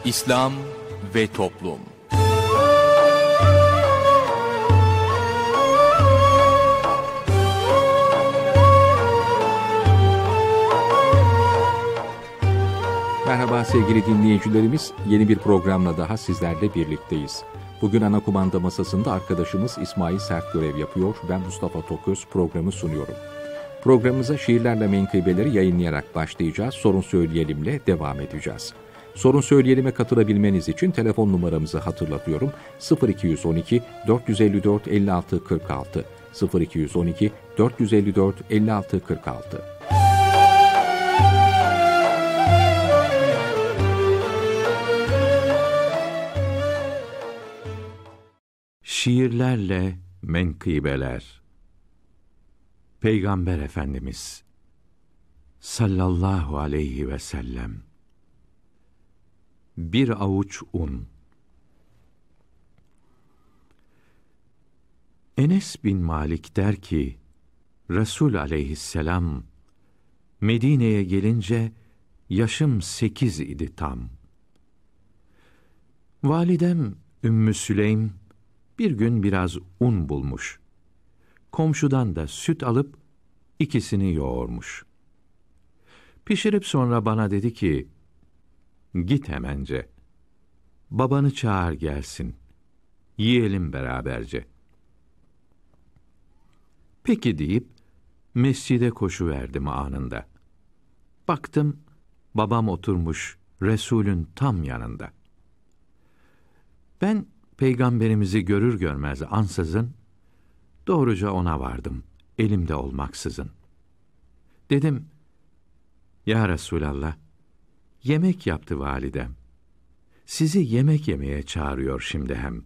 İslam ve Toplum. Merhaba sevgili dinleyicilerimiz, yeni bir programla daha sizlerle birlikteyiz. Bugün ana kumanda masasında arkadaşımız İsmail Sert görev yapıyor, ben Mustafa Toköz programı sunuyorum. Programımıza şiirlerle menkıbeleri yayınlayarak başlayacağız, sorun söyleyelimle devam edeceğiz. Sorun söyleyelime katılabilmeniz için telefon numaramızı hatırlatıyorum. 0212 454 56 46 0212 454 56 46. Şiirlerle menkıbeler. Peygamber Efendimiz sallallahu aleyhi ve sellem. Bir avuç un. Enes bin Malik der ki, Resul aleyhisselam Medine'ye gelince yaşım 8 idi tam. Validem Ümmü Süleym bir gün biraz un bulmuş. Komşudan da süt alıp ikisini yoğurmuş. Pişirip sonra bana dedi ki, git hemence, babanı çağır gelsin, yiyelim beraberce. Peki deyip mescide koşuverdim anında. Baktım, babam oturmuş Resulün tam yanında. Ben Peygamberimizi görür görmez ansızın, doğruca ona vardım, elimde olmaksızın. Dedim, ya Resulallah, yemek yaptı validem. Sizi yemek yemeye çağırıyor şimdi hem.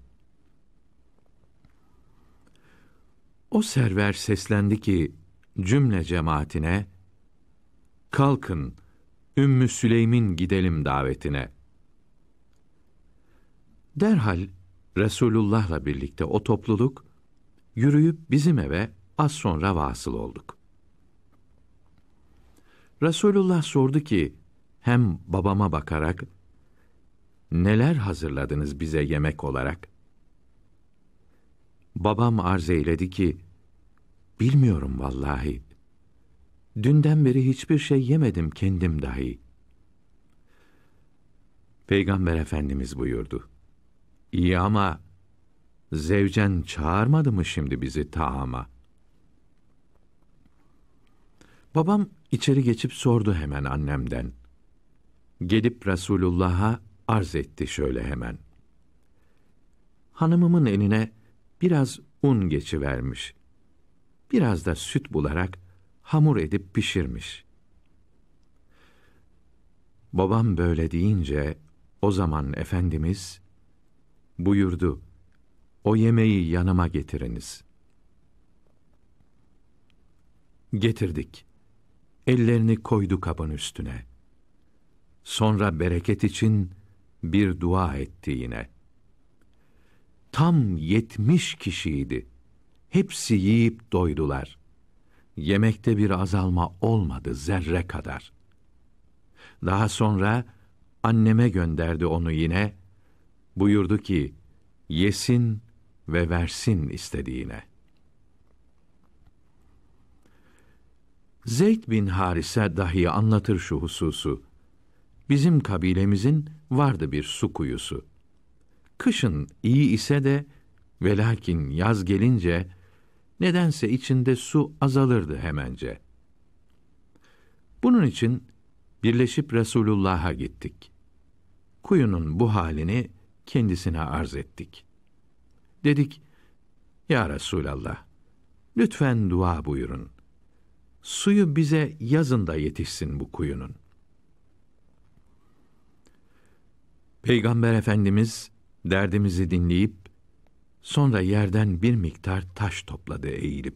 O server seslendi ki cümle cemaatine, kalkın, Ümmü Süleym'in gidelim davetine. Derhal Resulullah'la birlikte o topluluk, yürüyüp bizim eve az sonra vasıl olduk. Resulullah sordu ki, hem babama bakarak, neler hazırladınız bize yemek olarak? Babam arz eyledi ki, bilmiyorum vallahi. Dünden beri hiçbir şey yemedim kendim dahi. Peygamber Efendimiz buyurdu, İyi ama zevcen çağırmadı mı şimdi bizi taama? Babam içeri geçip sordu hemen annemden. Gelip Resulullah'a arz etti şöyle hemen. Hanımımın eline biraz un geçivermiş. Biraz da süt bularak hamur edip pişirmiş. Babam böyle deyince o zaman Efendimiz buyurdu, o yemeği yanıma getiriniz. Getirdik. Ellerini koydu kabın üstüne. Sonra bereket için bir dua etti yine. Tam 70 kişiydi. Hepsi yiyip doydular. Yemekte bir azalma olmadı zerre kadar. Daha sonra anneme gönderdi onu yine. Buyurdu ki, yesin ve versin istediğine. Zeyd bin Harise dahi anlatır şu hususu. Bizim kabilemizin vardı bir su kuyusu. Kışın iyi ise de ve lakin yaz gelince nedense içinde su azalırdı hemence. Bunun için birleşip Resulullah'a gittik. Kuyunun bu halini kendisine arz ettik. Dedik, ya Resulallah, lütfen dua buyurun. Suyu bize yazın da yetişsin bu kuyunun. Peygamber Efendimiz derdimizi dinleyip, sonra yerden bir miktar taş topladı eğilip.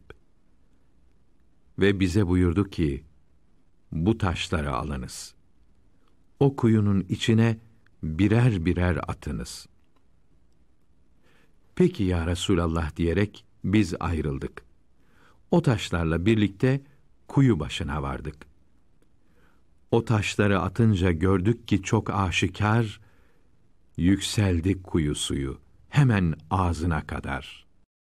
Ve bize buyurdu ki, bu taşları alınız. O kuyunun içine birer birer atınız. Peki ya Resulallah diyerek biz ayrıldık. O taşlarla birlikte kuyu başına vardık. O taşları atınca gördük ki çok aşikar, Yükseldi kuyu suyu, hemen ağzına kadar.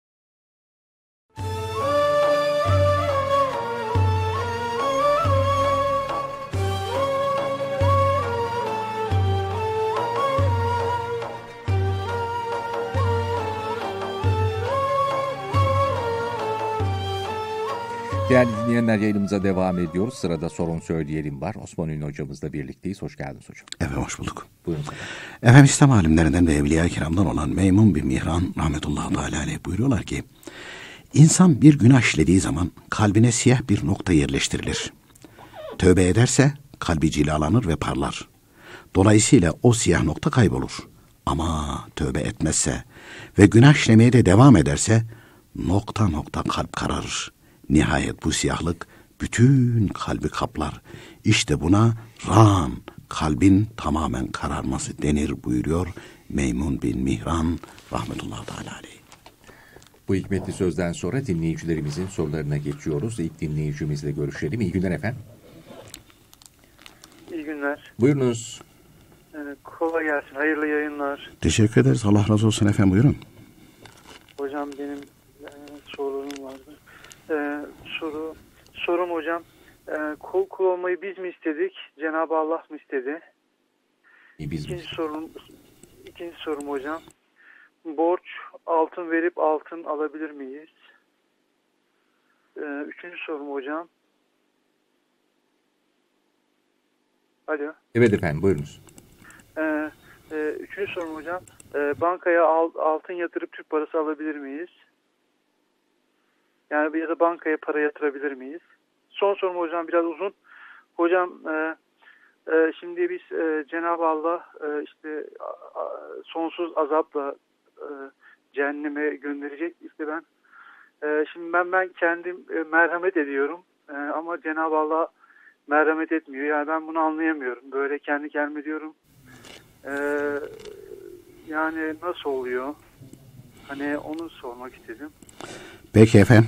Değerli dinleyenler, yayınımıza devam ediyoruz. Sırada Sorun Söyleyelim var. Osman Ünlü hocamızla birlikteyiz. Hoş geldiniz hocam. Efendim hoş bulduk. Buyurun. Efendim İslam alimlerinden ve Evliya-i Kiram'dan olan Meymun bin Mihran rahmetullahi teala aleyh buyuruyorlar ki, İnsan bir günah işlediği zaman kalbine siyah bir nokta yerleştirilir. Tövbe ederse kalbi cilalanır ve parlar. Dolayısıyla o siyah nokta kaybolur. Ama tövbe etmezse ve günah işlemeye de devam ederse nokta nokta kalp kararır. Nihayet bu siyahlık bütün kalbi kaplar. İşte buna ran, kalbin tamamen kararması denir buyuruyor Meymun bin Mihran rahmetullahi teala aleyh. Bu hikmetli sözden sonra dinleyicilerimizin sorularına geçiyoruz. İlk dinleyicimizle görüşelim. İyi günler efendim. İyi günler. Buyurunuz. Kolay gelsin. Hayırlı yayınlar. Teşekkür ederiz. Allah razı olsun efendim. Buyurun. Hocam benim sorularım vardı. Sorum hocam. Kul olmayı biz mi istedik? Cenab-ı Allah mı istedi? İkinci sorum hocam. Borç altın verip altın alabilir miyiz? Üçüncü sorum hocam. Alo. Evet efendim, buyurunuz. Üçüncü sorum hocam. Bankaya altın yatırıp Türk parası alabilir miyiz? Yani ya da bankaya para yatırabilir miyiz? Son sorum hocam biraz uzun. Hocam şimdi biz Cenab-ı Allah işte sonsuz azapla cehenneme gönderecek. İşte şimdi ben kendim merhamet ediyorum ama Cenab-ı Allah merhamet etmiyor. Yani ben bunu anlayamıyorum. Böyle kendi kendime diyorum. Yani nasıl oluyor? Hani onu sormak istedim. Peki efendim.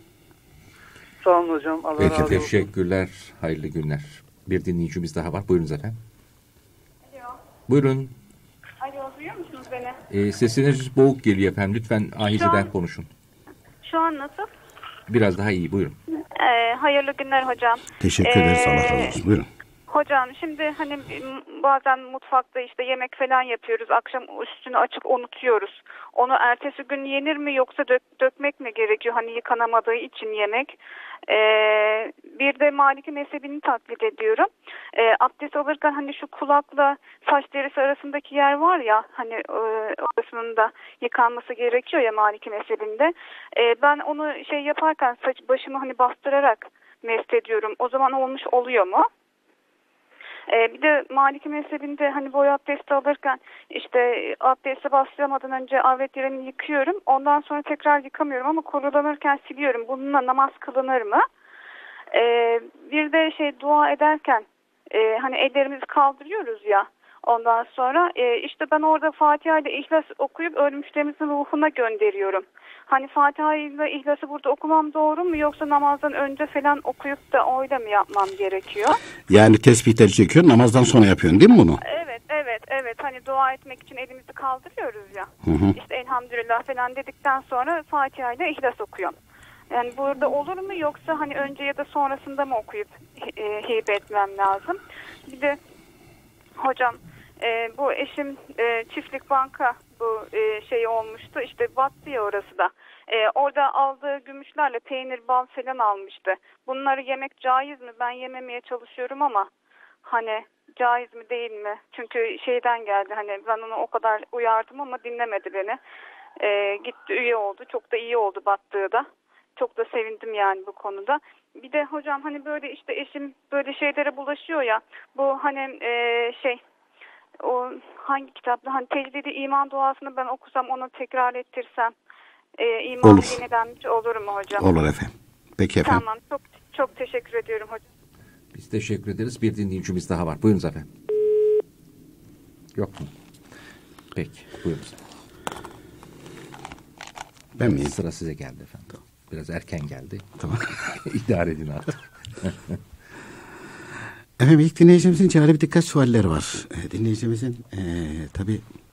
Sağ olun hocam. Allah Peki, razı olsun. teşekkürler. Hayırlı günler. Bir dinleyicimiz daha var. Buyurunuz efendim. Alo. Buyurun. Alo, duyuyor musunuz beni? Sesiniz boğuk geliyor efendim. Lütfen ahizeden konuşun. Şu an nasıl? Biraz daha iyi. Buyurun. Hayırlı günler hocam. Teşekkür ederiz. Allah razı olsun. Buyurun. Hocam şimdi hani bazen mutfakta işte yemek falan yapıyoruz. Akşam üstünü açık unutuyoruz. Onu ertesi gün yenir mi yoksa dökmek mi gerekiyor? Hani yıkanamadığı için yemek. Bir de Maliki mezhebini taklit ediyorum. Abdest alırken hani şu kulakla saç derisi arasındaki yer var ya, hani orasının da yıkanması gerekiyor ya Maliki mezhebinde. Ben onu yaparken başımı hani bastırarak mest ediyorum. O zaman olmuş oluyor mu? Bir de Maliki mezhebinde hani boy abdesti alırken işte abdeste başlamadan önce avret yerini yıkıyorum. Ondan sonra tekrar yıkamıyorum ama kurulanırken siliyorum. Bununla namaz kılınır mı? Bir de dua ederken hani ellerimizi kaldırıyoruz ya. Ondan sonra işte ben orada Fatiha ile İhlas okuyup ölmüşlerimizin ruhuna gönderiyorum. Hani Fatiha ile İhlas'ı burada okumam doğru mu yoksa namazdan önce falan okuyup da öyle mi yapmam gerekiyor? Yani tesbihleri çekiyorsun, namazdan sonra yapıyorsun değil mi bunu? Evet. Hani dua etmek için elimizi kaldırıyoruz ya. Hı. İşte elhamdülillah falan dedikten sonra Fatiha ile İhlas okuyorum. Yani burada olur mu yoksa hani önce ya da sonrasında mı okuyup hibe etmem lazım? Bir de hocam bu eşim çiftlik banka bu olmuştu, işte battı ya orası da. Orada aldığı gümüşlerle peynir, bal falan almıştı. Bunları yemek caiz mi? Ben yememeye çalışıyorum ama hani caiz mi değil mi? Çünkü şeyden geldi, hani ben onu o kadar uyardım ama dinlemedi beni. Gitti üye oldu. Çok da iyi oldu battığı da. Çok da sevindim yani bu konuda. Bir de hocam hani böyle işte eşim böyle şeylere bulaşıyor ya. Bu hani o hangi kitapta hani tecdidi iman duasını ben okusam onu tekrar ettirsem iman yenilenmiş olur mu hocam? Olur efendim. Peki efendim. Tamam, çok teşekkür ediyorum hocam. Biz teşekkür ederiz. Bir dinleyicimiz daha var. Buyurunuz efendim. Yok mu? Peki, buyurunuz. Ben miyim? Sıra size geldi efendim. Biraz erken geldi. Tamam. İdare edin artık. Efendim ilk dinleyicimizin cari birkaç sualleri var. Dinleyicimizin tabii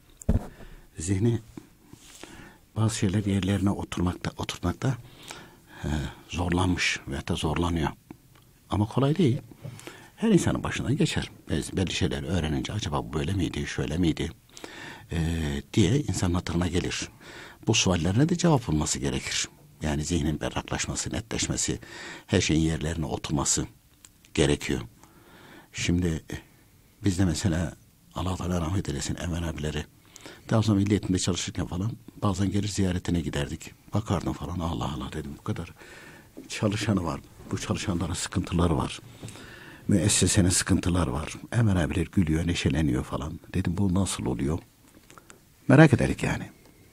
zihni bazı şeyler yerlerine oturtmakta zorlanmış veya da zorlanıyor. Ama kolay değil. Her insanın başından geçer. Belli şeyler öğrenince acaba bu böyle miydi, şöyle miydi diye insanın hatırına gelir. Bu suallerine de cevap bulması gerekir. Yani zihnin berraklaşması, netleşmesi, her şeyin yerlerine oturması gerekiyor. Şimdi bizde mesela Allah Teala rahmet eylesin Enver abileri, daha sonra Milli Eğitim'de çalışırken falan bazen gelir ziyaretine giderdik. Bakardım falan, Allah Allah dedim, bu kadar çalışanı var. Bu çalışanların sıkıntıları var. Müessesenin sıkıntıları var. Enver abiler gülüyor, neşeleniyor falan. Dedim bu nasıl oluyor? Merak ederdik yani.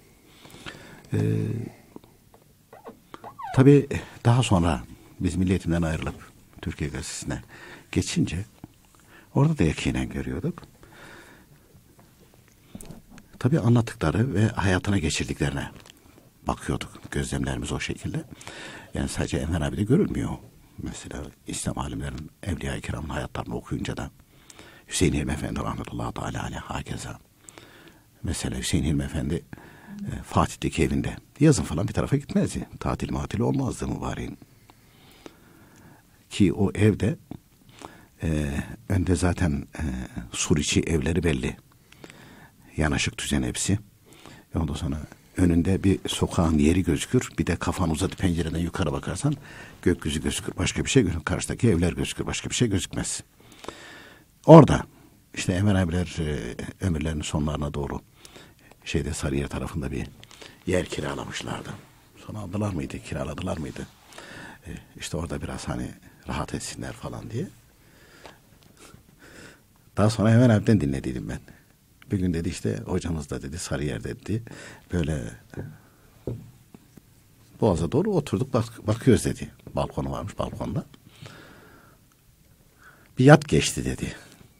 Tabii daha sonra biz Milli Eğitim'den ayrılıp Türkiye Gazetesi'ne geçince orada da yakinen görüyorduk. Tabii anlattıkları ve hayatına geçirdiklerine bakıyorduk. Gözlemlerimiz o şekilde. Yani sadece Enver abi de görülmüyor. Mesela İslam alimlerinin, Evliya-i Kiram'ın hayatlarını okuyunca da Hüseyin Hilmi Efendi rahmetullahi teala aleyh hakeza. Mesela Hüseyin Hilmi Efendi Fatih'teki evinde yazın falan bir tarafa gitmezdi. Tatil olmazdı mübareğin. Ki o evde önde zaten sur içi evleri belli. Yanaşık düzen hepsi. Ondan sonra önünde bir sokağın yeri gözükür. Bir de kafanı uzatıp pencereden yukarı bakarsan gökyüzü gözükür. Başka bir şey gözükür. Karşıdaki evler gözükür. Başka bir şey gözükmez. Orada işte Enver abiler ömürlerinin sonlarına doğru Sarıyer tarafında bir yer kiralamışlardı. Sonra aldılar mıydı? Kiraladılar mıydı? İşte orada biraz hani rahat etsinler falan diye. Daha sonra Enver abiden dinlediydim ben. Bir gün dedi işte hocamız da dedi Sarıyer'de dedi. Böyle Boğaz'a doğru oturduk bakıyoruz dedi. Balkonu varmış balkonda. Bir yat geçti dedi.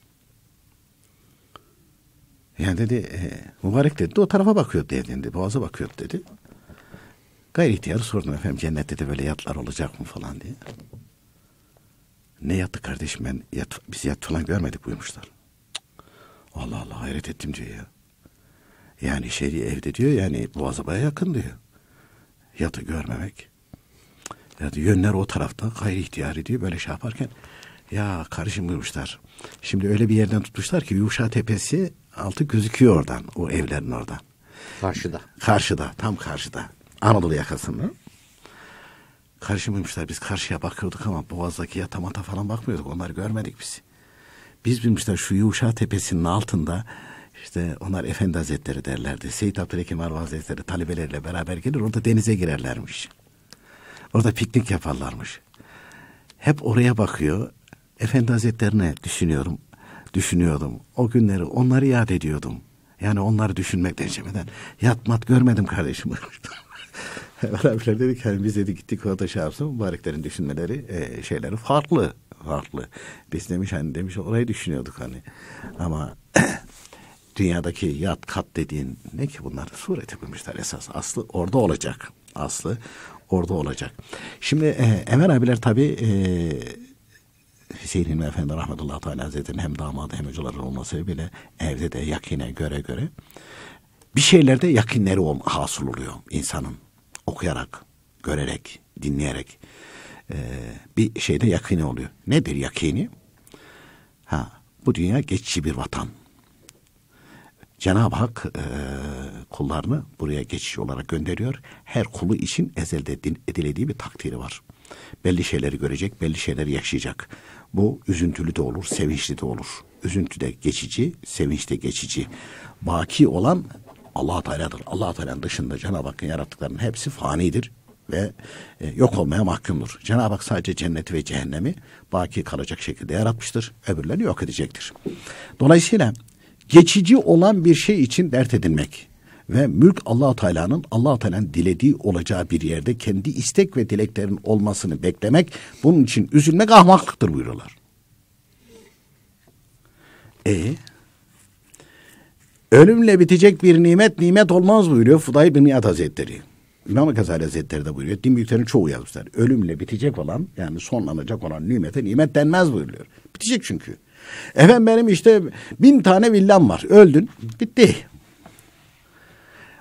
Yani dedi mübarek dedi o tarafa bakıyor dedi. Boğaz'a bakıyor dedi. Gayri ihtiyarı sordum efendim cennette de böyle yatlar olacak mı falan diye. Ne yattı kardeşim biz yat falan görmedik buyurmuşlar. Allah Allah hayret ettim diyor ya. Yani evde diyor yani Boğaz'a baya yakın diyor. Yatı görmemek. Yani yönler o tarafta gayri ihtiyari diyor böyle şey yaparken. Ya kardeşim buyurmuşlar. Şimdi öyle bir yerden tutmuşlar ki Yuşa Tepesi altı gözüküyor oradan. O evlerin oradan. Karşıda. Tam karşıda. Anadolu yakasında. Kardeşim buyurmuşlar biz karşıya bakıyorduk ama Boğaz'daki yatamata falan bakmıyorduk. Onları görmedik biz. Biz bilmişler şu Yuşa Tepesi'nin altında işte onlar Efendi Hazretleri derlerdi. Seyyid Abdülhakim Arva Hazretleri talebeleriyle beraber gelir orada denize girerlermiş. Orada piknik yaparlarmış. Hep oraya bakıyor. Efendi Hazretlerine düşünüyordum. O günleri onları yad ediyordum. Yani onları düşünmekten çemeden yatmat görmedim kardeşim. Beraber dedik hani biz dedi gittik orada şey yapsın mübareklerin düşünmeleri şeyleri farklı. Biz demiş orayı düşünüyorduk hani. Ama dünyadaki yat kat dediğin ne ki bunlar sureti koymuşlar esas. Aslı orada olacak. Şimdi Enver abiler tabii Hüseyin Hilmi Efendi rahmetullahi teala hazretleri'nin hem damadı hem hocaları olması bile evde de yakine göre bir şeylerde yakinleri hasıl oluyor insanın. Okuyarak, görerek, dinleyerek bir şeyde yakini oluyor. Nedir yakini? Bu dünya geçici bir vatan. Cenab-ı Hak kullarını buraya geçici olarak gönderiyor. Her kulu için ezelde edildiği bir takdiri var. Belli şeyleri görecek, belli şeyleri yaşayacak. Bu üzüntülü de olur, sevinçli de olur. Üzüntü de geçici, sevinç de geçici. Baki olan Allah Teala'dır. Allah Teala'nın dışında Cenab-ı Hakk'ın yarattıklarının hepsi fanidir ve yok olmaya mahkumdur. Cenab-ı Hak sadece cenneti ve cehennemi baki kalacak şekilde yaratmıştır. Öbürlerini yok edecektir. Dolayısıyla geçici olan bir şey için dert edinmek ve mülk Allah Teala'nın dilediği olacağı bir yerde kendi istek ve dileklerin olmasını beklemek, bunun için üzülmek ahmaklıktır buyuruyorlar. Ölümle bitecek bir nimet olmaz buyuruyor Fudayl bin İyad Hazretleri. İmam-ı Gazali Hazretleri de buyuruyor. Din büyüklerin çoğu yazmışlar. Ölümle bitecek olan yani sonlanacak olan nimete nimet denmez buyuruyor. Bitecek çünkü. Efendim benim işte 1000 tane villam var. Öldün. Bitti.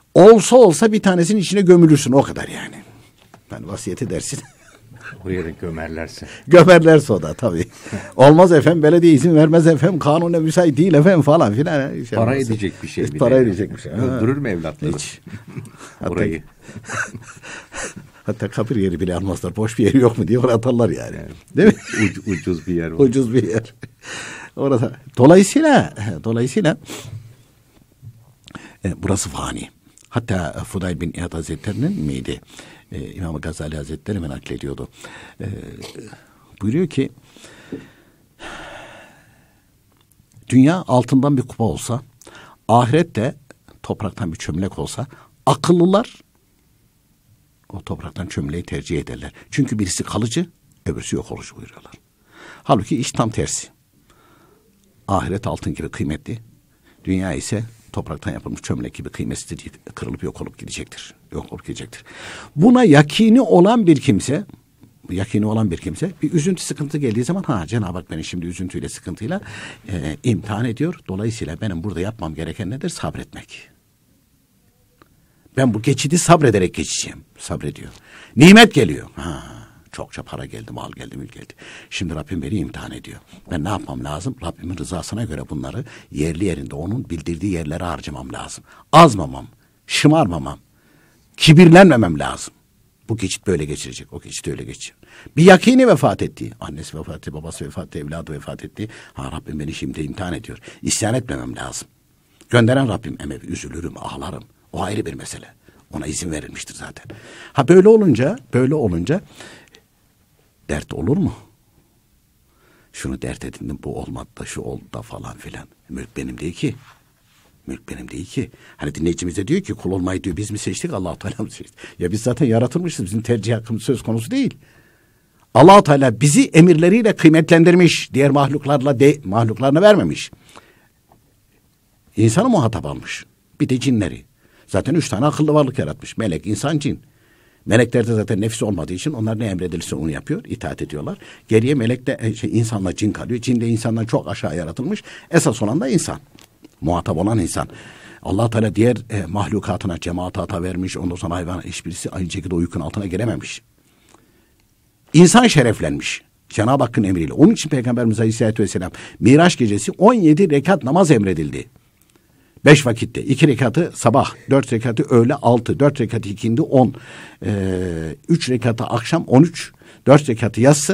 olsa bir tanesinin içine gömülürsün, o kadar yani. Yani vasiyet edersin. Oraya da gömerlerse. Gömerlerse o da tabii. Olmaz efendim, belediye izin vermez efendim, kanuna müsait değil efendim falan filan. Para edecek bir şey. Para edecek bir şey. Öldürür mü evlatları? Hiç. Orayı. Hatta kabir yeri bile almazlar. Boş bir yeri yok mu diye oraya atarlar yani. Değil mi? Ucuz bir yer. Ucuz bir yer. Orada. Dolayısıyla burası fani. Hatta Fudayl bin İyad Hazretleri'nin miydi? İmam Gazali Hazretleri mi naklediyordu? Buyuruyor ki dünya altından bir kupa olsa, ahirette topraktan bir çömlek olsa, akıllılar o topraktan çömleği tercih ederler. Çünkü birisi kalıcı, öbürsü yok olucu buyuruyorlar. Halbuki iş tam tersi. Ahiret altın gibi kıymetli, dünya ise topraktan yapılmış çömlek gibi kıymetsizdir, kırılıp yok olup gidecektir. Yok olup gidecektir. Buna yakini olan bir kimse bir üzüntü, sıkıntı geldiği zaman Cenab-ı Hak beni şimdi üzüntüyle, sıkıntıyla imtihan ediyor. Dolayısıyla benim burada yapmam gereken nedir? Sabretmek. Ben bu geçidi sabrederek geçeceğim. Sabrediyor. Nimet geliyor. Çokça para geldi, mal geldi, mülk geldi. Şimdi Rabbim beni imtihan ediyor. Ben ne yapmam lazım? Rabbimin rızasına göre bunları yerli yerinde, onun bildirdiği yerlere harcamam lazım. Azmamam, şımarmamam, kibirlenmemem lazım. Bu geçit böyle geçirecek, o geçit öyle geçecek. Bir yakini vefat etti. Annesi vefat etti, babası vefat etti, evladı vefat etti. Rabbim beni şimdi imtihan ediyor. İsyan etmemem lazım. Gönderen Rabbim, üzülürüm, ağlarım. O ayrı bir mesele. Ona izin verilmiştir zaten. Böyle olunca dert olur mu? Şunu dert edindim, bu olmadı da, şu oldu da falan filan. Mülk benim değil ki. Hani dinleyicimiz de diyor ki kul olmayı diyor biz mi seçtik, Allah-u Teala mı seçti? Ya biz zaten yaratılmışız. Bizim tercih hakkımız söz konusu değil. Allah-u Teala bizi emirleriyle kıymetlendirmiş. Diğer mahluklarına vermemiş. İnsanı muhatap almış. Bir de cinleri. Zaten 3 tane akıllı varlık yaratmış. Melek, insan, cin. Meleklerde zaten nefsi olmadığı için onlar ne emredilirse onu yapıyor, itaat ediyorlar. Geriye melekte insanla cin kalıyor. Cin de insandan çok aşağı yaratılmış. Esas olan da insan. Muhatap olan insan. Allah Teala diğer mahlukatına cemaate ata vermiş. Ondan sonra hayvan hiçbirisi aynı şekilde o yükün altına girememiş. İnsan şereflenmiş. Cenab-ı Hakk'ın emriyle. Onun için Peygamberimiz Aleyhisselatü Vesselam Miraç gecesi 17 rekat namaz emredildi. 5 vakitte. 2 rekatı sabah, 4 rekatı öğle 6, 4 rekatı ikindi 10, 3 rekatı akşam 13, 4 rekatı yatsı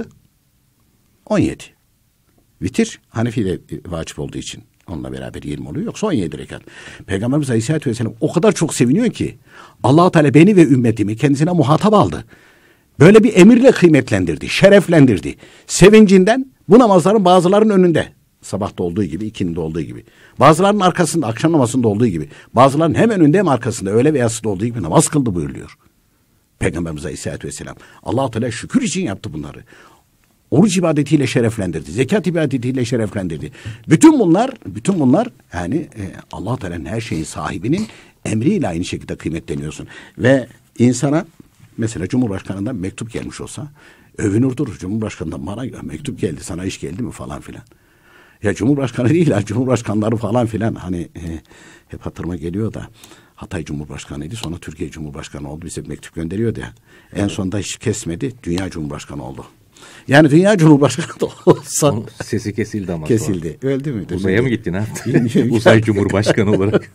17. Vitir Hanefi'de vacip olduğu için onunla beraber 20 oluyor. Yoksa 17 rekat. Peygamberimiz Aleyhisselatü Vesselam o kadar çok seviniyor ki Allah-u Teala beni ve ümmetimi kendisine muhatap aldı. Böyle bir emirle kıymetlendirdi, şereflendirdi. Sevincinden bu namazların bazılarının önünde. Sabahta olduğu gibi, ikindide olduğu gibi. Bazılarının arkasında, akşam namazında olduğu gibi. Bazılarının hem önünde hem arkasında, öğle ve yatsıda olduğu gibi namaz kıldı buyuruluyor. Peygamberimiz Aleyhisselatü Vesselam. Allah-u Teala şükür için yaptı bunları. Oruç ibadetiyle şereflendirdi. Zekat ibadetiyle şereflendirdi. Bütün bunlar yani Allah-u Teala'nın her şeyin sahibinin emriyle aynı şekilde kıymetleniyorsun. Ve insana mesela Cumhurbaşkanı'ndan mektup gelmiş olsa övünürdür. Cumhurbaşkanı'ndan bana mektup geldi, sana iş geldi mi falan filan. Ya Cumhurbaşkanı değil ya, Cumhurbaşkanları falan filan hani hep hatırıma geliyor da Hatay Cumhurbaşkanıydı, sonra Türkiye Cumhurbaşkanı oldu, bize mektup gönderiyordu ya. En sonunda hiç kesmedi, Dünya Cumhurbaşkanı oldu. Yani Dünya Cumhurbaşkanı da olsa... Onun sesi kesildi ama. Kesildi. Sonra. Öldü mü? Uzaya mı gitti, ne yaptı? Uzay Cumhurbaşkanı olarak.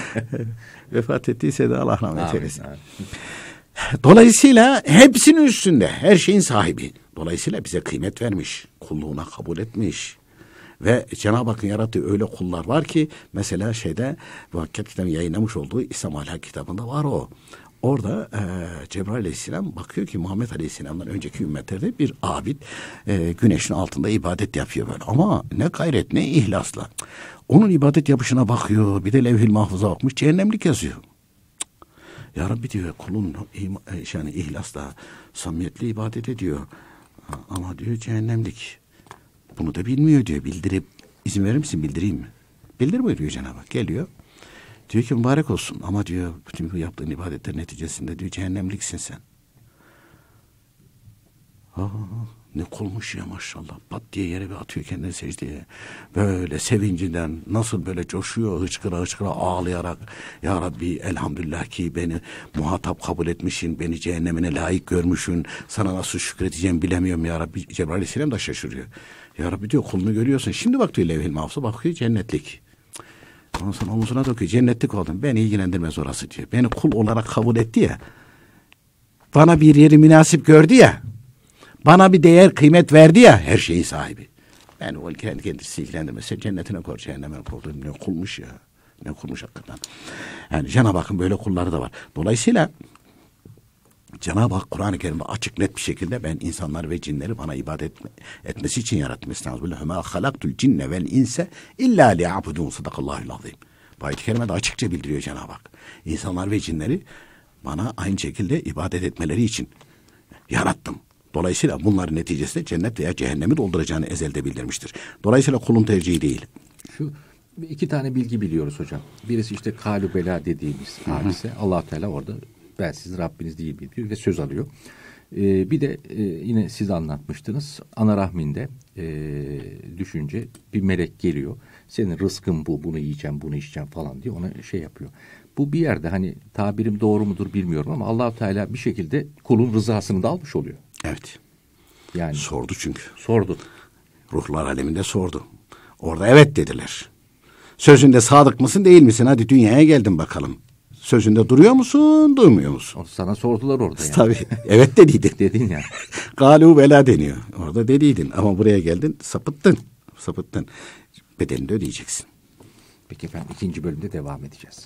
Vefat ettiyse de Allah rahmet eylesin. Dolayısıyla hepsinin üstünde, her şeyin sahibi. Dolayısıyla bize kıymet vermiş, kulluğuna kabul etmiş. Ve Cenab-ı Hakk'ın yarattığı öyle kullar var ki mesela bu Hakikat kitabı yayınlamış olduğu İslam Ahlak kitabında var o. Orada Cebrail Aleyhisselam bakıyor ki Muhammed Aleyhisselam'dan önceki ümmetlerde bir abid güneşin altında ibadet yapıyor böyle. Ama ne gayret, ne ihlasla. Onun ibadet yapışına bakıyor, bir de Levh-i Mahfuz'a bakmış, cehennemlik yazıyor. Ya Rabbi diyor, kulun yani ihlasla, samimiyetle ibadet ediyor. Ama diyor cehennemlik. Bunu da bilmiyor diyor. Bildirip izin verir misin, bildireyim mi? Bildir buyuruyor Cenab-ı Hak. Geliyor. Diyor ki mübarek olsun ama diyor bütün bu yaptığın ibadetler neticesinde diyor cehennemliksin sen. Ne kulmuş ya maşallah. Pat diye yere bir atıyor kendini secdeye. Böyle sevincinden nasıl böyle coşuyor, hıçkıra hıçkıra ağlayarak. Ya Rabbi elhamdülillah ki beni muhatap kabul etmişsin. Beni cehennemine layık görmüşsün. Sana nasıl şükredeceğim bilemiyorum ya Rabbi. Cebrail aleyhisselam da şaşırıyor. Ya Rabbi diyor, kulunu görüyorsun. Şimdi bak diyor levh-i mahfuza, bakıyor cennetlik. Ondan sonra omuzuna dokuyor. Cennetlik oldum. Beni ilgilendirmez orası diyor. Beni kul olarak kabul etti ya. Bana bir yeri münasip gördü ya. Bana bir değer, kıymet verdi ya, her şeyin sahibi. Yani o kendisi ilgilendirmezse cennetine koy, cehenneme koy. Ne kulmuş ya. Ne kulmuş hakikaten. Yani Cenab-ı Hakk'ın böyle kulları da var. Dolayısıyla Cenab-ı Hak Kur'an-ı Kerim'de açık net bir şekilde ben insanlar ve cinleri bana ibadet etmesi için yarattım. Estağfirullah. Hema halaktul cinne vel inse illa liya'budun. Sadakallahul azim. Bu ayet-i kerimede açıkça bildiriyor Cenab-ı Hak. İnsanlar ve cinleri bana aynı şekilde ibadet etmeleri için yarattım. Dolayısıyla bunların neticesinde cennet veya cehennemi dolduracağını ezelde bildirmiştir. Dolayısıyla kulun tercihi değil. Şu iki tane bilgi biliyoruz hocam. Birisi işte Kâlu Bela dediğimiz hadise. Allah Teala orada ben sizin Rabbiniz değil mi diyor ve söz alıyor. Bir de yine siz anlatmıştınız. Ana rahminde düşünce bir melek geliyor. Senin rızkın bu, bunu yiyeceğim, bunu içeceğim falan diye ona şey yapıyor. Bu bir yerde hani tabirim doğru mudur bilmiyorum ama Allah Teala bir şekilde kulun rızasını da almış oluyor. Evet. Yani sordu çünkü. Sordu. Ruhlar aleminde sordu. Orada evet dediler. Sözünde sadık mısın değil misin? Hadi dünyaya geldin bakalım. Sözünde duruyor musun, durmuyor musun? Sana sordular orada yani. Tabii. Evet dediydin. Dedin ya. Galu bela deniyor. Orada dediydin ama buraya geldin, sapıttın. Sapıttın. Bedelini de ödeyeceksin. Peki efendim, ikinci bölümde devam edeceğiz.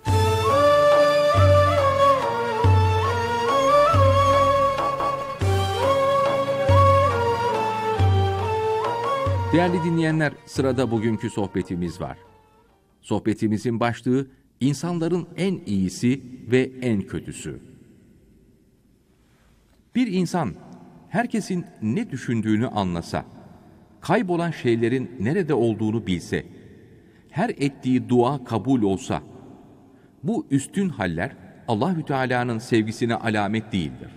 Değerli dinleyenler, sırada bugünkü sohbetimiz var. Sohbetimizin başlığı insanların en iyisi ve en kötüsü. Bir insan herkesin ne düşündüğünü anlasa, kaybolan şeylerin nerede olduğunu bilse, her ettiği dua kabul olsa, bu üstün haller Allahü Teala'nın sevgisine alamet değildir.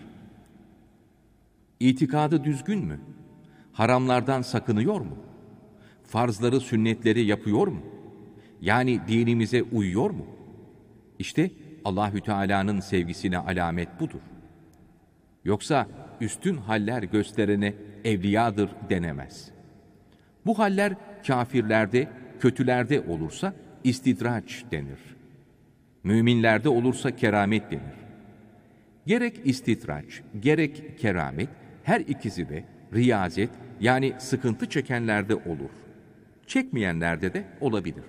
İtikadı düzgün mü? Haramlardan sakınıyor mu? Farzları, sünnetleri yapıyor mu? Yani dinimize uyuyor mu? İşte Allahü Teala'nın sevgisine alamet budur. Yoksa üstün haller gösterene evliyadır denemez. Bu haller kafirlerde, kötülerde olursa istidraç denir. Müminlerde olursa keramet denir. Gerek istidraç, gerek keramet, her ikisi de riyazet, yani sıkıntı çekenlerde olur. Çekmeyenlerde de olabilir.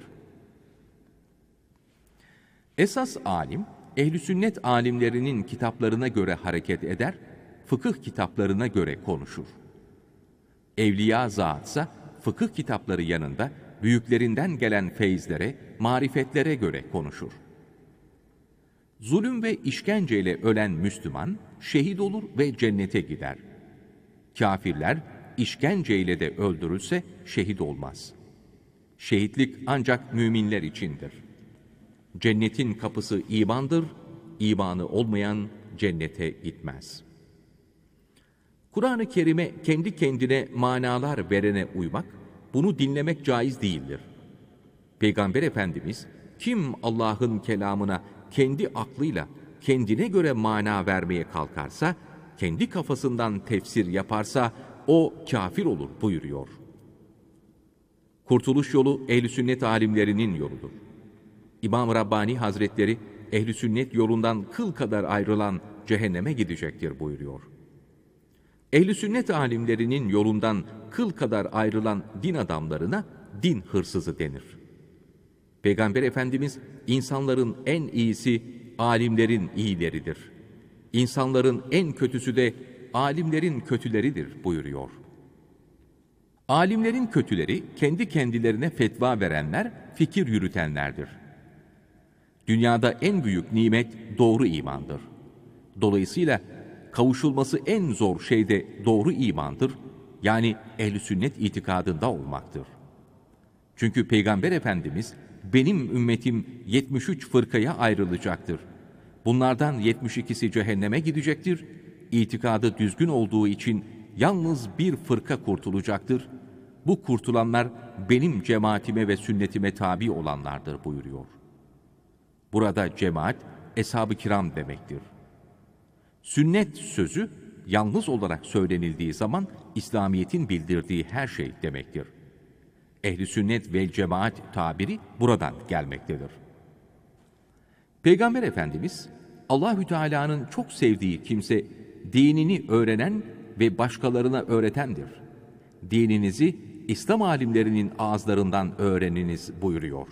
Esas alim, ehl-i sünnet alimlerinin kitaplarına göre hareket eder, fıkıh kitaplarına göre konuşur. Evliya zatsa fıkıh kitapları yanında büyüklerinden gelen feyizlere, marifetlere göre konuşur. Zulüm ve işkenceyle ölen Müslüman şehit olur ve cennete gider. Kafirler işkenceyle de öldürülse şehit olmaz. Şehitlik ancak müminler içindir. Cennetin kapısı imandır, imanı olmayan cennete gitmez. Kur'an-ı Kerim'e kendi kendine manalar verene uymak, bunu dinlemek caiz değildir. Peygamber Efendimiz, kim Allah'ın kelamına kendi aklıyla, kendine göre mana vermeye kalkarsa, kendi kafasından tefsir yaparsa, o kafir olur buyuruyor. Kurtuluş yolu ehl-i sünnet alimlerinin yoludur. İmam Rabbani Hazretleri, ehl-i sünnet yolundan kıl kadar ayrılan cehenneme gidecektir buyuruyor. Ehl-i sünnet alimlerinin yolundan kıl kadar ayrılan din adamlarına din hırsızı denir. Peygamber Efendimiz, insanların en iyisi alimlerin iyileridir. İnsanların en kötüsü de alimlerin kötüleridir buyuruyor. Alimlerin kötüleri, kendi kendilerine fetva verenler, fikir yürütenlerdir. Dünyada en büyük nimet doğru imandır. Dolayısıyla kavuşulması en zor şey de doğru imandır, yani ehl-i sünnet itikadında olmaktır. Çünkü Peygamber Efendimiz, benim ümmetim 73 fırkaya ayrılacaktır. Bunlardan 72'si cehenneme gidecektir. İtikadı düzgün olduğu için yalnız bir fırka kurtulacaktır. Bu kurtulanlar benim cemaatime ve sünnetime tabi olanlardır buyuruyor. Burada cemaat, eshab-ı kiram demektir. Sünnet sözü, yalnız olarak söylenildiği zaman İslamiyet'in bildirdiği her şey demektir. Ehli sünnet ve cemaat tabiri buradan gelmektedir. Peygamber Efendimiz, Allahü Teala'nın çok sevdiği kimse, dinini öğrenen ve başkalarına öğretendir. Dininizi İslam alimlerinin ağızlarından öğreniniz buyuruyor.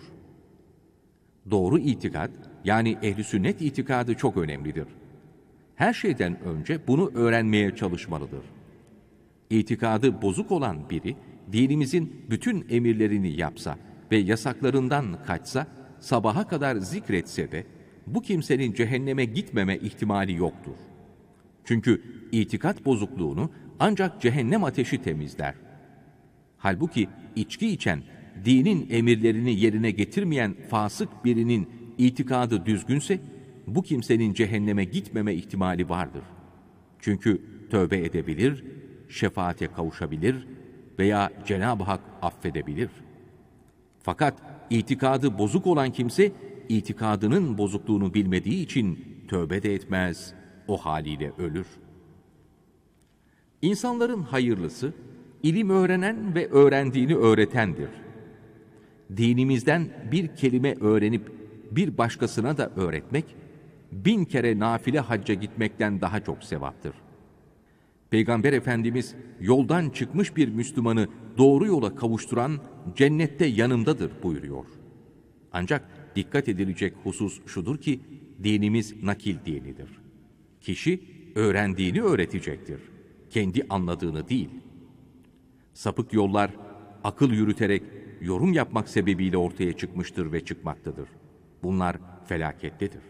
Doğru itikat, yani ehli sünnet itikadı çok önemlidir. Her şeyden önce bunu öğrenmeye çalışmalıdır. İtikadı bozuk olan biri, dinimizin bütün emirlerini yapsa ve yasaklarından kaçsa, sabaha kadar zikretse de, bu kimsenin cehenneme gitmeme ihtimali yoktur. Çünkü itikat bozukluğunu ancak cehennem ateşi temizler. Halbuki içki içen, dinin emirlerini yerine getirmeyen fasık birinin itikadı düzgünse, bu kimsenin cehenneme gitmeme ihtimali vardır. Çünkü tövbe edebilir, şefaate kavuşabilir veya Cenab-ı Hak affedebilir. Fakat itikadı bozuk olan kimse, itikadının bozukluğunu bilmediği için tövbe de etmez, o haliyle ölür. İnsanların hayırlısı, ilim öğrenen ve öğrendiğini öğretendir. Dinimizden bir kelime öğrenip bir başkasına da öğretmek, 1000 kere nafile hacca gitmekten daha çok sevaptır. Peygamber Efendimiz, yoldan çıkmış bir Müslümanı doğru yola kavuşturan cennette yanımdadır buyuruyor. Ancak dikkat edilecek husus şudur ki, dinimiz nakil dinidir. Kişi öğrendiğini öğretecektir, kendi anladığını değil. Sapık yollar, akıl yürüterek yorum yapmak sebebiyle ortaya çıkmıştır ve çıkmaktadır. Bunlar felakettedir.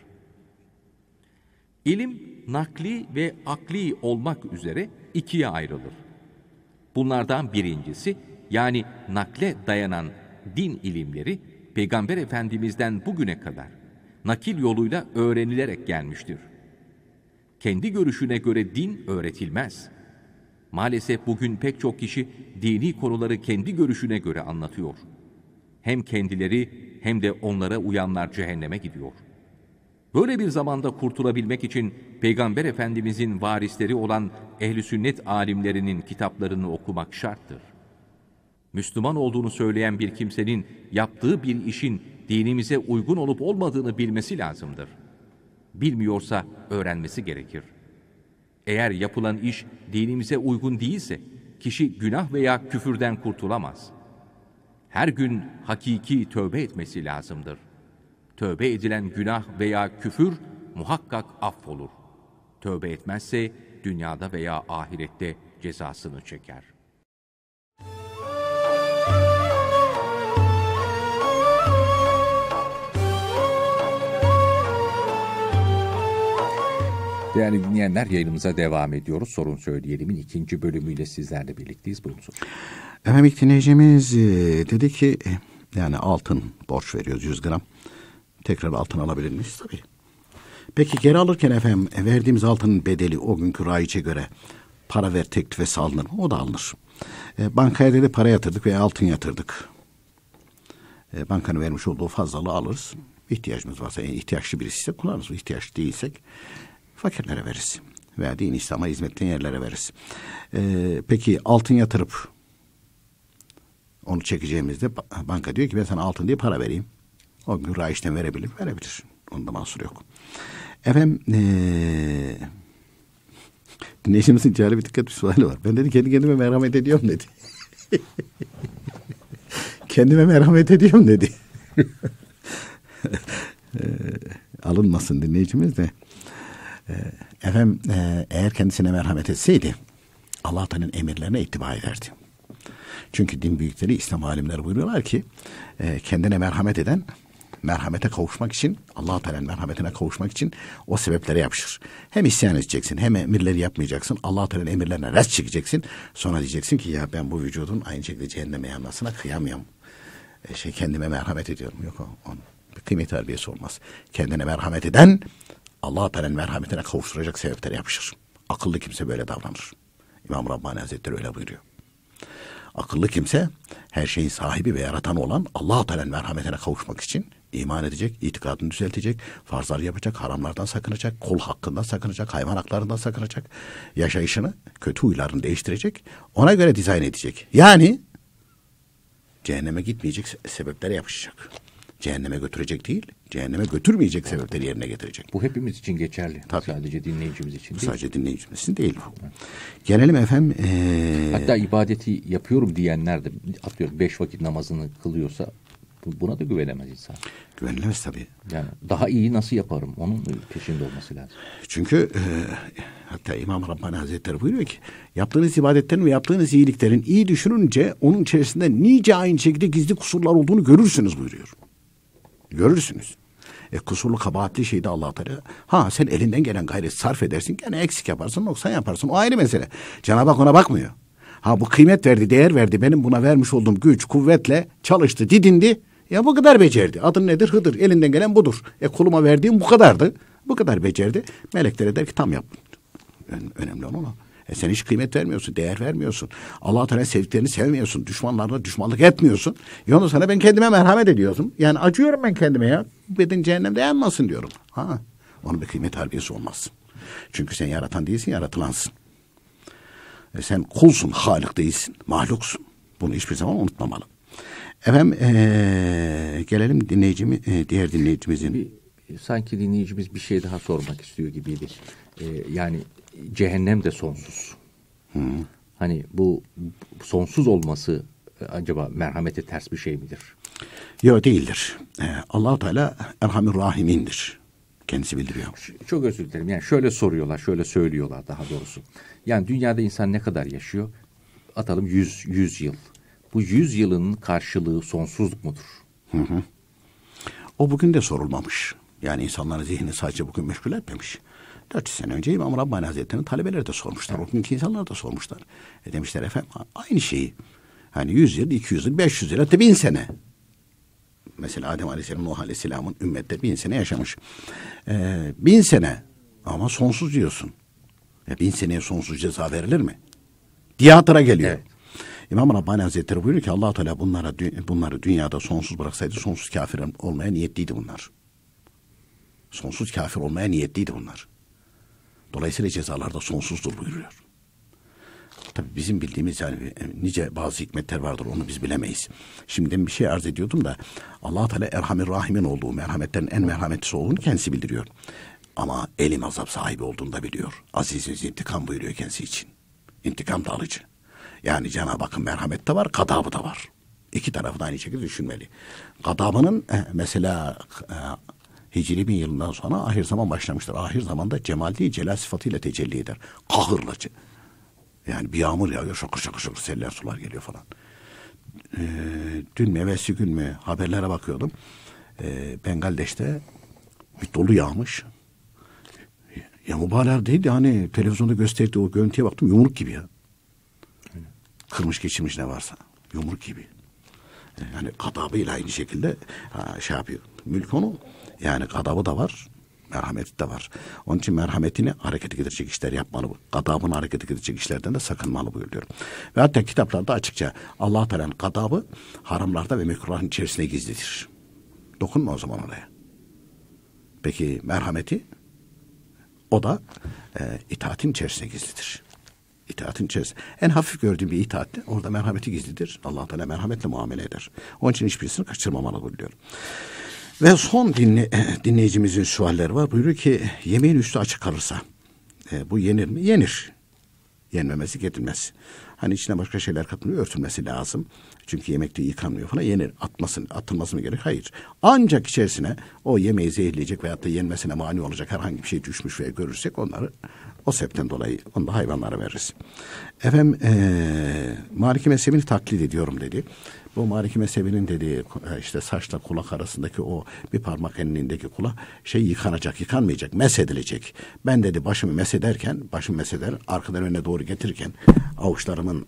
İlim, nakli ve akli olmak üzere ikiye ayrılır. Bunlardan birincisi, yani nakle dayanan din ilimleri, Peygamber Efendimiz'den bugüne kadar nakil yoluyla öğrenilerek gelmiştir. Kendi görüşüne göre din öğretilmez. Maalesef bugün pek çok kişi dini konuları kendi görüşüne göre anlatıyor. Hem kendileri hem de onlara uyanlar cehenneme gidiyor. Böyle bir zamanda kurtulabilmek için Peygamber Efendimizin varisleri olan ehl-i sünnet alimlerinin kitaplarını okumak şarttır. Müslüman olduğunu söyleyen bir kimsenin yaptığı bir işin dinimize uygun olup olmadığını bilmesi lazımdır. Bilmiyorsa öğrenmesi gerekir. Eğer yapılan iş dinimize uygun değilse, kişi günah veya küfürden kurtulamaz. Her gün hakiki tövbe etmesi lazımdır. Tövbe edilen günah veya küfür muhakkak affolur. Tövbe etmezse dünyada veya ahirette cezasını çeker. Değerli dinleyenler, yayınımıza devam ediyoruz. Sorun Söyleyelim'in 2. bölümüyle sizlerle birlikteyiz. Buyurun. Efendim, ilk dinleyicimiz dedi ki, yani altın borç veriyoruz 100 gram. Tekrar altın alabilir miyiz? Tabii. Peki geri alırken efendim verdiğimiz altının bedeli o günkü raiçe göre para ver teklife alınır mı? O da alınır. Bankaya dedi para yatırdık veya altın yatırdık. Bankanın vermiş olduğu fazlalığı alırız. İhtiyacımız varsa, ihtiyaçlı birisi kullanırız. İhtiyaç değilsek fakirlere veririz. Veya din İslam'a hizmetli yerlere veririz. Peki altın yatırıp onu çekeceğimizde banka diyor ki ben sana altın diye para vereyim. O gün raiçten verebilir. Onda mahsur yok. Efendim dinleyicimizin cari bir dikkat bir suali var. Ben dedi kendi kendime merhamet ediyorum dedi. Kendime merhamet ediyorum dedi. Alınmasın dinleyicimiz de. Efendim eğer kendisine merhamet etseydi Allah Teala'nın emirlerine ittiba ederdi. Çünkü din büyükleri, İslam alimleri buyuruyorlar ki kendine merhamet eden merhamete kavuşmak için, Allah Teala'nın merhametine kavuşmak için o sebeplere yapışır. Hem isyan edeceksin, hem emirleri yapmayacaksın. Allah Teala'nın emirlerine res çekeceksin. Sonra diyeceksin ki ya ben bu vücudun aynı şekilde cehenneme yanmasına kıyamıyorum. Kendime merhamet ediyorum. Yok o kıymet harbiyesi olmaz. Kendine merhamet eden Allah Teala'nın merhametine kavuşturacak sebeplere yapışır. Akıllı kimse böyle davranır. İmam Rabbani Hazretleri öyle buyuruyor. Akıllı kimse her şeyin sahibi ve yaratanı olan Allah-u Teala'nın merhametine kavuşmak için iman edecek, itikadını düzeltecek, farzları yapacak, haramlardan sakınacak, kul hakkından sakınacak, hayvan haklarından sakınacak, yaşayışını, kötü huylarını değiştirecek, ona göre dizayn edecek. Yani cehenneme gitmeyecek sebeplere yapışacak. Cehenneme götürecek değil, cehenneme götürmeyecek sebepleri yerine getirecek. Bu hepimiz için geçerli. Tabii. Sadece dinleyicimiz için değil. Sadece dinleyicimiz için değil. Gelelim efendim. Hatta ibadeti yapıyorum diyenler de atıyorum 5 vakit namazını kılıyorsa buna da güvenemez insan. Güvenilemez tabii. Yani daha iyi nasıl yaparım? Onun peşinde olması lazım. Çünkü hatta İmam Rabbani Hazretleri buyuruyor ki yaptığınız ibadetlerin ve yaptığınız iyiliklerin iyi düşününce onun içerisinde nice aynı şekilde gizli kusurlar olduğunu görürsünüz buyuruyor. Görürsünüz. Kusurlu kabahatli şeyde Allah Teala sen elinden gelen gayret sarf edersin gene eksik yaparsın noksan yaparsın o ayrı mesele. Cenab-ı Hak ona bakmıyor. Bu kıymet verdi değer verdi benim buna vermiş olduğum güç kuvvetle çalıştı didindi. Ya bu kadar becerdi. Adın nedir? Hıdır. Elinden gelen budur. Kuluma verdiğim bu kadardı. Bu kadar becerdi. Melekler der ki tam yap. Önemli olan o. Sen hiç kıymet vermiyorsun, değer vermiyorsun. Allah-u Teala sevdiklerini sevmiyorsun. Düşmanlarına düşmanlık etmiyorsun. Ondan sonra ben kendime merhamet ediyorsun. Yani acıyorum ben kendime ya. Beden cehennemde yanmasın diyorum. Onun bir kıymet harbiyesi olmaz. Çünkü sen yaratan değilsin, yaratılansın. Sen kulsun, halik değilsin, mahluksun. Bunu hiçbir zaman unutmamalı. Efendim gelelim diğer dinleyicimizin. Sanki dinleyicimiz bir şey daha sormak istiyor gibiydi. Yani cehennem de sonsuz. Hani bu sonsuz olması acaba merhamete ters bir şey midir? Yok değildir. Allah-u Teala Erhamur Rahimindir. Kendisi bildiriyor. Çok özür dilerim. Yani şöyle soruyorlar, şöyle söylüyorlar daha doğrusu. Yani dünyada insan ne kadar yaşıyor? Atalım 100 yıl. Bu 100 yılın karşılığı sonsuzluk mudur? O bugün de sorulmamış. Yani insanların zihni sadece bugün meşgul etmemiş. 400 sene önce İmam Rabbani Hazretleri'nin talebeleri de sormuşlar. O günkü insanlar da sormuşlar. Demişler efendim aynı şeyi. Hani 100 yıl, 200 yıl, 500 yıl, hatta 1000 sene. Mesela Adem Aleyhisselam, Nuh Aleyhisselam'ın ümmetleri 1000 sene yaşamış. 1000 sene ama sonsuz diyorsun. 1000 seneye sonsuz ceza verilir mi? Diye hatıra geliyor. Evet. İmam Rabbani Hazretleri buyuruyor ki Allah-u Teala bunları dünyada sonsuz bıraksaydı sonsuz kafir olmaya niyetliydi bunlar. Sonsuz kafir olmaya niyetliydi bunlar. Dolayısıyla cezalar da sonsuzdur buyuruyor. Tabii bizim bildiğimiz yani nice bazı hikmetler vardır onu biz bilemeyiz. Şimdi bir şey arz ediyordum da Allah-u Teala Erhamir Rahimin olduğu, merhametlerin en merhametlisi olduğunu kendisi bildiriyor. Ama elim azap sahibi olduğunu da biliyor. Aziz intikam buyuruyor kendisi için. İntikam da alıcı. Yani Cenab-ı Hakk'ın merhameti de var, gadabı da var. İki tarafı da aynı şekilde düşünmeli. Gadabının mesela Hicri 1000 yılından sonra ahir zaman başlamıştır. Ahir zamanda cemal değil, celal sıfatıyla tecelli eder. Kahırlacı. Yani bir yağmur yağıyor, şakır şakır şakır seller sular geliyor falan. Dün mü, evvelsi gün mü haberlere bakıyordum. Bengaldeş'te bir dolu yağmış. Ya mübalağa değil hani televizyonda gösterdiği o görüntüye baktım yumruk gibi ya. Kırmış geçirmiş ne varsa. Yumruk gibi. Yani gadabıyla aynı şekilde şey yapıyor. Mülk onu. Yani gadabı da var. Merhameti de var. Onun için merhametini harekete getirecek işler yapmalı bu. Gadabını harekete getirecek işlerden de sakınmalı buyuruyor. Ve hatta kitaplarda açıkça Allah Teala'nın gadabı haramlarda ve mekruhların içerisine gizlidir. Dokunma o zaman oraya. Peki merhameti o da itaatin içerisine gizlidir. İtaatin içerisinde. En hafif gördüğüm bir itaatte orada merhameti gizlidir. Allah Teala merhametle muamele eder. Onun için hiçbirisini kaçırmamalı buyuruyor. Ve son dinleyicimizin sualleri var. Buyuruyor ki yemeğin üstü açık kalırsa bu yenir mi? Yenir. Yenmemesi getirmez. Hani içine başka şeyler katılıyor, örtülmesi lazım. Çünkü yemekte yıkanmıyor falan. Yenir. Atılması mı gerek? Hayır. Ancak içerisine o yemeği zehirleyecek veyahut da yenmesine mani olacak herhangi bir şey düşmüş veya görürsek onları o sebepten dolayı onu da hayvanlara veririz. Efendim Maliki mezhebini taklit ediyorum dedi. Bu Maliki mezhebinin dediği işte saçla kulak arasındaki o bir parmak enliğindeki kulak yıkanacak, yıkanmayacak, mesedilecek. Ben dedi başımı mesederken, arkadan öne doğru getirirken avuçlarımın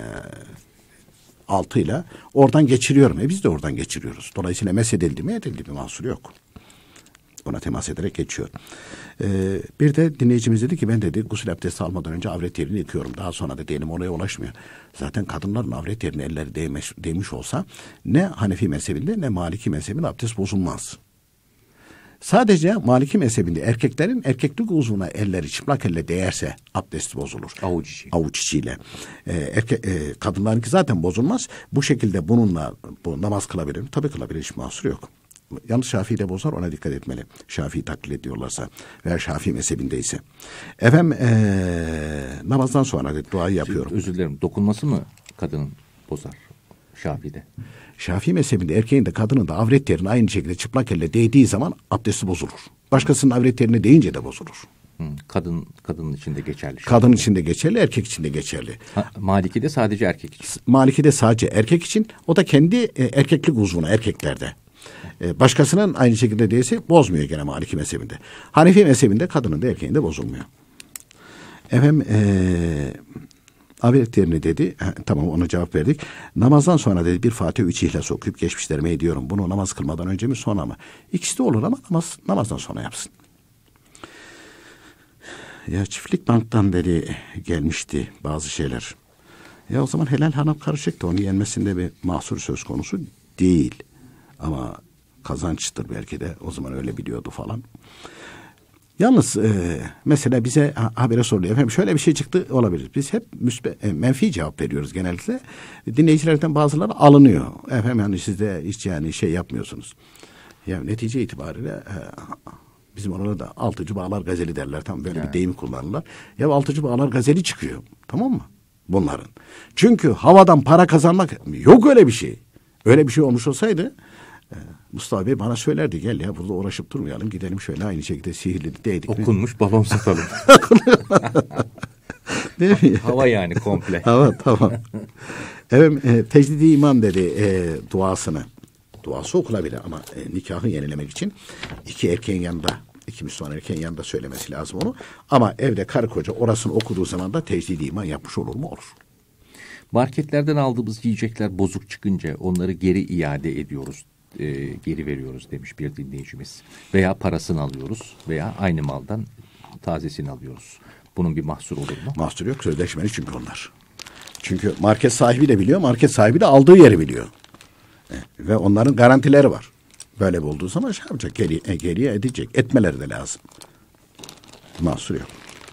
altıyla oradan geçiriyorum. Biz de oradan geçiriyoruz. Dolayısıyla mesedildi mi edildi mi mahsuru yok. buna temas ederek geçiyor. Bir de dinleyicimiz dedi ki ben dedi gusül abdesti almadan önce avret yerini yıkıyorum. Daha sonra da diyelim oraya ulaşmıyor. Zaten kadınların avret yerine elleri değmiş olsa ne Hanefi mezhebinde ne Maliki mezhebinde abdest bozulmaz. Sadece Maliki mezhebinde erkeklerin erkeklik uzvuna elleri çıplak elle değerse abdesti bozulur. Avuç içiyle. Kadınlarınki zaten bozulmaz. Bu şekilde bununla namaz kılabilir mi? Tabii kılabilir. Hiç mahsur yok. Yalnız Şafii de bozar, ona dikkat etmeli. Şafii taklit ediyorlarsa veya Şafii mezhebindeyse. Efendim namazdan sonra duayı yapıyorum. Özür dilerim. Dokunması mı kadının bozar Şafii'de? Şafii mezhebinde erkeğin de kadının da avret yerine aynı şekilde çıplak elle değdiği zaman abdesti bozulur. Başkasının avret yerine değince de bozulur. Kadının için de geçerli. Kadın için de geçerli, erkek için de geçerli. Maliki'de sadece erkek için. Maliki'de sadece erkek için. O da kendi erkeklik uzvuna, erkeklerde. Başkasının aynı şekilde değilse bozmuyor gene Maliki mezhebinde. Hanefi mezhebinde kadının da erkeğin de bozulmuyor. Efendim avret yerini dedi. Tamam, ona cevap verdik. Namazdan sonra dedi bir Fatiha 3 İhlas okuyup geçmişlerime ediyorum. Bunu namaz kılmadan önce mi sonra mı? İkisi de olur ama namazdan sonra yapsın. Ya çiftlik banktan beri gelmişti bazı şeyler. Ya o zaman helal haram karışıktı. Onu yenmesinde bir mahsur söz konusu değil. Ama kazançtır belki de. O zaman öyle biliyordu falan. Yalnız mesela bize habere soruluyor. Efendim şöyle bir şey çıktı, olabilir. Biz hep menfi cevap veriyoruz genellikle. Dinleyicilerden bazıları alınıyor. Efendim yani siz de hiç yani şey yapmıyorsunuz. Yani netice itibariyle bizim orada altıcı bağlar gazeli derler. Tam böyle bir deyim kullanırlar. Ya altıcı bağlar gazeli çıkıyor. Tamam mı? Bunların. Çünkü havadan para kazanmak yok, öyle bir şey. Öyle bir şey olmuş olsaydı Mustafa Bey bana söylerdi, gel ya burada uğraşıp durmayalım, gidelim şöyle aynı şekilde sihirli değdik. Okunmuş balon satalım. Değil mi? Hava yani komple. Hava, tamam. Evet, tecdidi iman dedi duasını. Duası okunabilir ama nikahı yenilemek için iki erkeğin yanında, iki Müslüman erkeğin yanında söylemesi lazım onu. Ama evde karı koca orasını okuduğu zaman da tecdidi iman yapmış olur mu? Olur. Marketlerden aldığımız yiyecekler bozuk çıkınca onları geri iade ediyoruz, geri veriyoruz demiş bir dinleyicimiz. Veya parasını alıyoruz veya aynı maldan tazesini alıyoruz. Bunun bir mahsuru olur mu? Mahsur yok, sözleşmeli çünkü onlar. Çünkü market sahibi de biliyor, market sahibi de aldığı yeri biliyor. Ve onların garantileri var. Böyle olduğu zaman şey yapacak, geriye edecek. Etmeleri de lazım. Mahsur yok.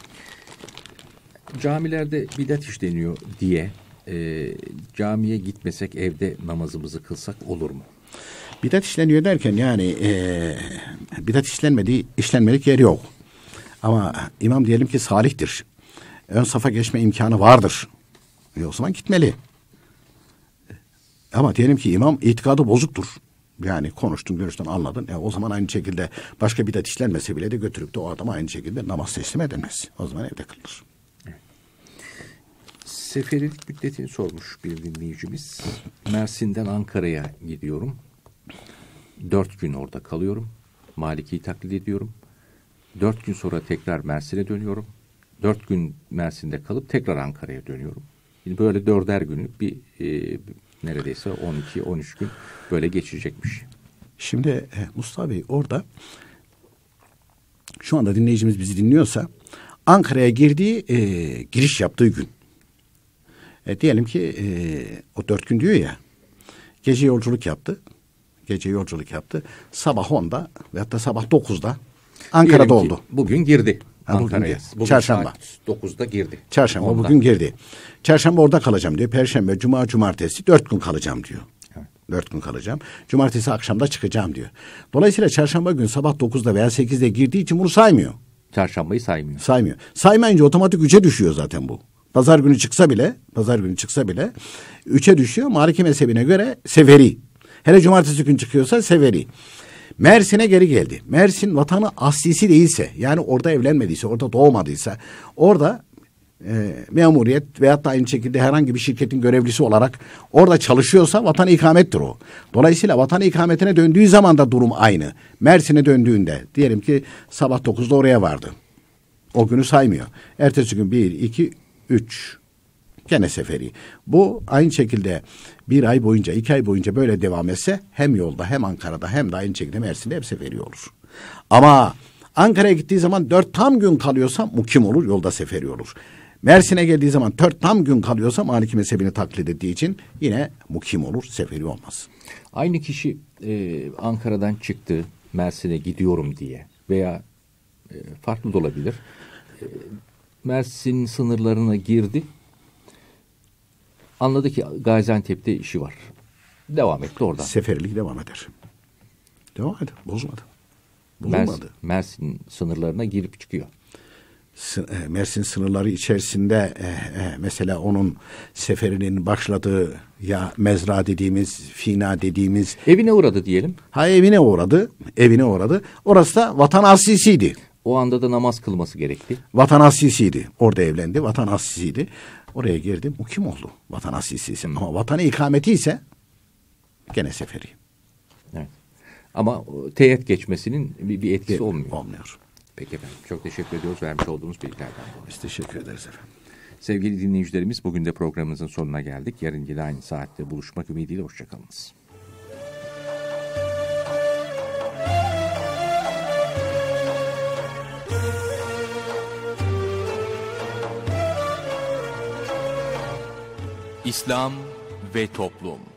Camilerde bidat işleniyor diye camiye gitmesek evde namazımızı kılsak olur mu? Bidat işleniyor derken yani bidat işlenmelik yer yok. Ama imam diyelim ki salihtir. Ön safa geçme imkanı vardır. O zaman gitmeli. Ama diyelim ki imam itikadı bozuktur. Yani konuştun, görüştün, anladın. O zaman aynı şekilde başka bidat işlenmese bile de götürüp de o adama aynı şekilde namaz teslim edilmez. O zaman evde kılınır. Seferilik müddetini sormuş bir dinleyicimiz. Mersin'den Ankara'ya gidiyorum. 4 gün orada kalıyorum. Maliki'yi taklit ediyorum. 4 gün sonra tekrar Mersin'e dönüyorum. 4 gün Mersin'de kalıp tekrar Ankara'ya dönüyorum. Yani böyle 4'er günü bir neredeyse 12-13 gün böyle geçecekmiş. Şimdi Mustafa Bey orada şu anda dinleyicimiz bizi dinliyorsa Ankara'ya girdiği giriş yaptığı gün. Diyelim ki o 4 gün diyor ya, gece yolculuk yaptı. Sabah 10'da veyahut da sabah 9'da Ankara'da oldu. Bugün girdi Ankara'ya. Bugün Çarşamba. 9'da girdi. Çarşamba 10'da. Bugün girdi. Çarşamba orada kalacağım diyor. Perşembe, cuma, cumartesi 4 gün kalacağım diyor. Evet. 4 gün kalacağım. Cumartesi akşamda çıkacağım diyor. Dolayısıyla çarşamba gün sabah 9'da veya 8'de girdiği için bunu saymıyor. Çarşambayı saymıyor. Saymayınca otomatik 3'e düşüyor zaten bu. Pazar günü çıksa bile 3'e düşüyor. Maliki mezhebine göre seferi. Hele cumartesi gün çıkıyorsa seferi. Mersin'e geri geldi. Mersin vatanı aslisi değilse, yani orada evlenmediyse, orada doğmadıysa, orada memuriyet veyahut da aynı şekilde herhangi bir şirketin görevlisi olarak orada çalışıyorsa vatan ikamettir o. Dolayısıyla vatan ikametine döndüğü zaman da durum aynı. Mersin'e döndüğünde diyelim ki sabah 9'da oraya vardı. O günü saymıyor. Ertesi gün 1, 2, 3 gene seferi. Bu aynı şekilde 1 ay boyunca, 2 ay boyunca böyle devam etse hem yolda hem Ankara'da hem de aynı şekilde Mersin'de hep seferi olur. Ama Ankara'ya gittiği zaman 4 tam gün kalıyorsa mukim olur, yolda seferi olur. Mersin'e geldiği zaman 4 tam gün kalıyorsa Maliki mezhebini taklit ettiği için yine mukim olur, seferi olmaz. Aynı kişi Ankara'dan çıktı, Mersin'e gidiyorum diye veya farklı da olabilir. Mersin sınırlarına girdi. Anladı ki Gaziantep'te işi var. Devam etti oradan. Seferlik devam eder. Devam eder, bozmadı. Bozulmadı. Mersin sınırlarına girip çıkıyor. Mersin sınırları içerisinde mesela onun seferinin başladığı ya mezra dediğimiz, fina dediğimiz. Evine uğradı diyelim. Evine uğradı. Orası da Vatan Asisi'ydi. O anda da namaz kılması gerekti. Vatan Asisi'ydi. Orada evlendi. Vatan Asisi'ydi. Oraya girdi. Mukim oldu. Vatan Asisi. Ama vatanı ikameti ise gene seferi. Evet. Ama teğet geçmesinin bir etkisi olmuyor. Olmuyor. Peki efendim. Çok teşekkür ediyoruz vermiş olduğumuz bilgilerden dolayı. Biz teşekkür ederiz efendim. Sevgili dinleyicilerimiz, bugün de programımızın sonuna geldik. Yarın yine aynı saatte buluşmak ümidiyle hoşçakalınız. İslam ve Toplum.